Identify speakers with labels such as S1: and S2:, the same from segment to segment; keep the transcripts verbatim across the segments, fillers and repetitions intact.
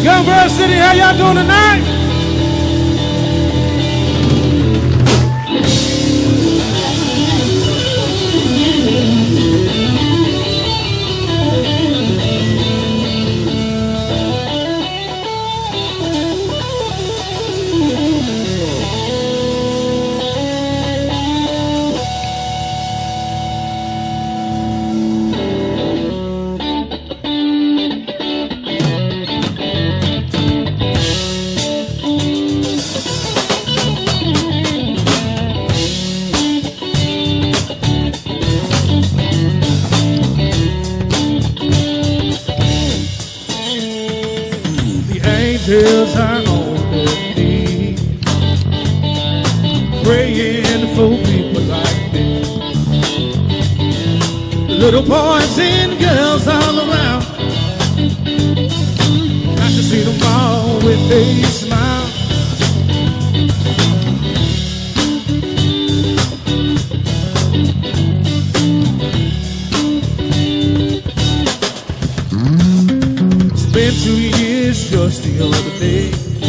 S1: Gunbird City, how y'all doing tonight?
S2: Angels are on their knees, praying for people like me. Little boys and girls all around, I should see them all with a smile. It's been two years just the other day.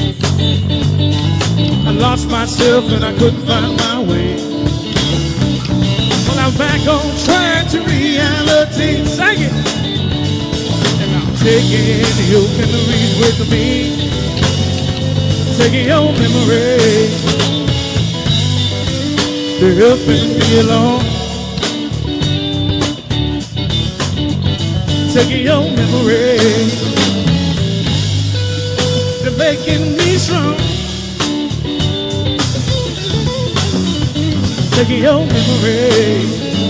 S2: I lost myself and I couldn't find my way. Well, I'm back on track to reality. Sing it! And I'm taking your memories with me. Taking your memories. They're helping me along. Taking your memories. They're making me strong. Taking your memories.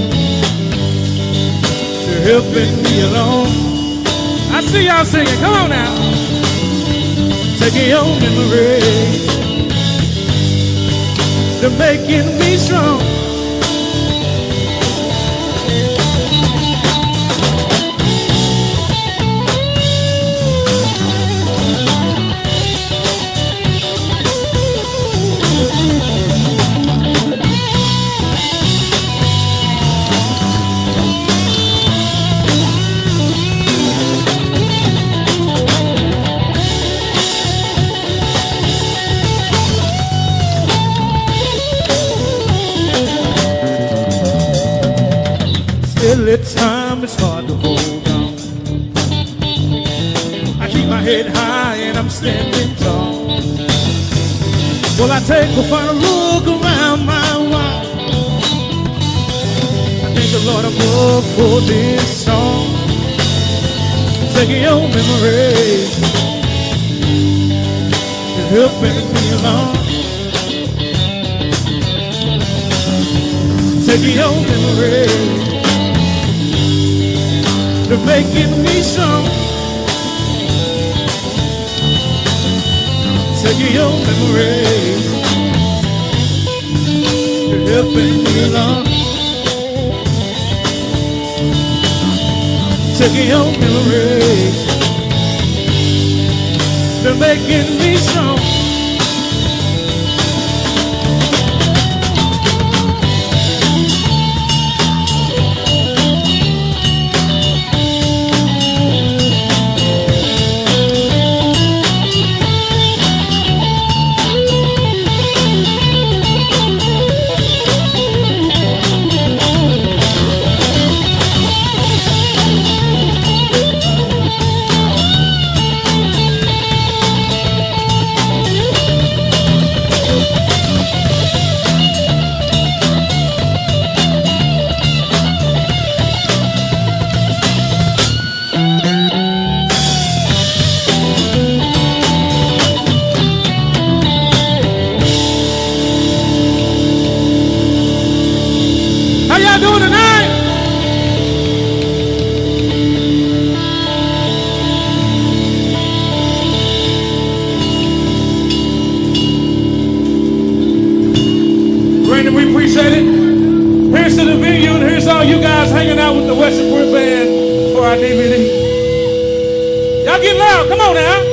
S2: They're helping me along. I see y'all singing, come on now. Taking your memories. They're making me strong. Still at times it's hard to hold on. I keep my head high and I'm standing tall. Well, I take a final look around my wall. I thank the Lord above for this song. Taking your memories and helping me along. Taking your memories. They're making me strong. Taking your memories. They're helping me along. Taking your memories. They're making me strong. How y'all doing tonight? Great, we appreciate it. Here's to the venue, and here's all you guys hanging out with the Western Brick Band for our D V D. Y'all get loud, come on now.